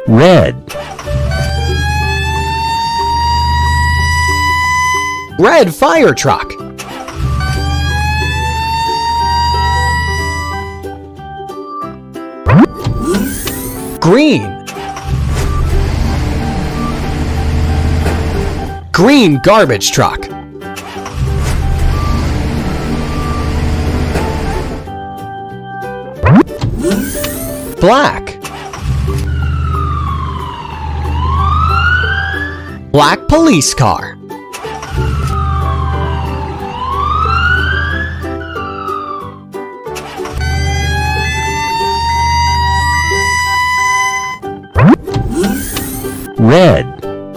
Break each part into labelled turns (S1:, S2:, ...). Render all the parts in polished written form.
S1: Red.
S2: Red fire truck. Green. Green garbage truck. Black. Black police car.
S1: Red.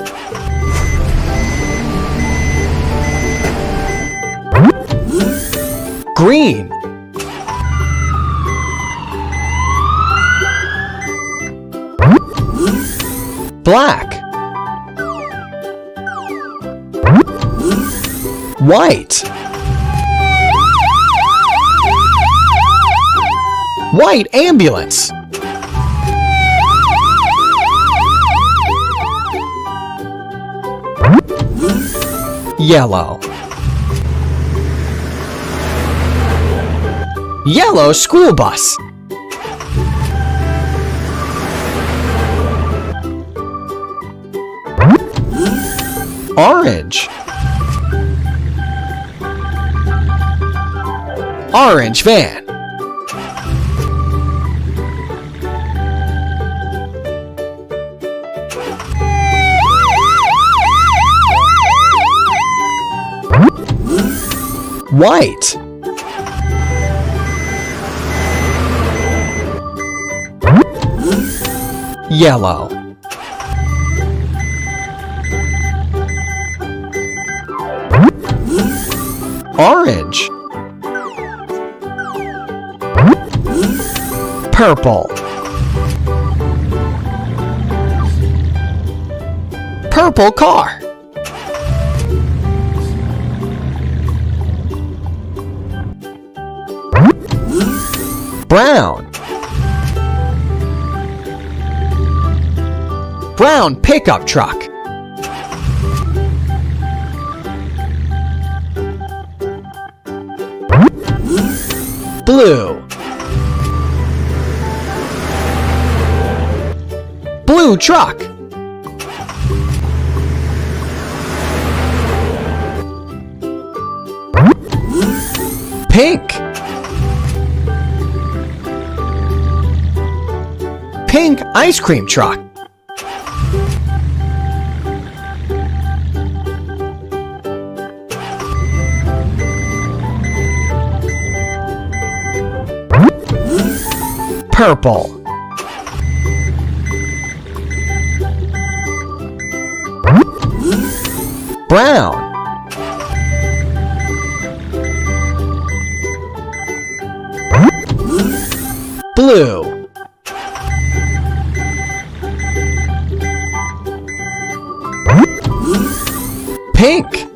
S2: Green. Black. White. White ambulance. Yellow. Yellow school bus. Orange. Orange van. White. Yellow. Orange. Purple. Purple car. Brown. Brown pickup truck. Blue. Blue truck. Pink. Pink ice cream truck. Purple. Brown. Blue. Pink.